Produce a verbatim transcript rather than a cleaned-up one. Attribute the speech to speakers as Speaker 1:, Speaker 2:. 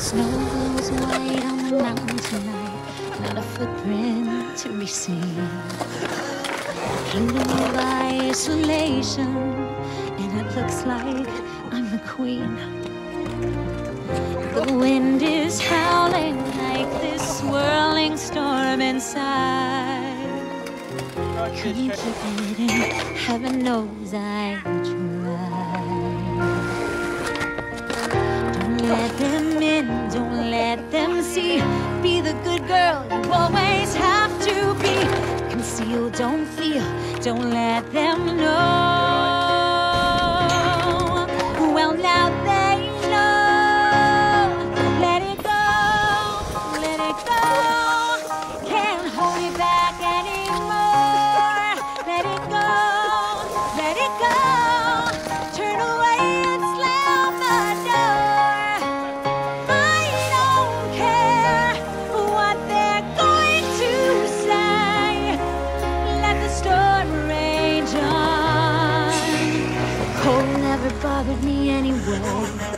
Speaker 1: Snow glows white on the mountain tonight, not a footprint to be seen. Kingdom of isolation, and it looks like I'm the queen. The wind is howling like this swirling storm inside. Couldn't keep it in, heaven knows I tried. Don't let them in, don't let them see. Be the good girl you always have to be. Conceal, don't feel, don't let them know. Well, now they know. Let it go, let it go. Can't hold it back anymore. Let it go, let it go. Turn away and slam the door. I don't care what they're going to say. Let the storm rage on. The cold never bothered me anyway.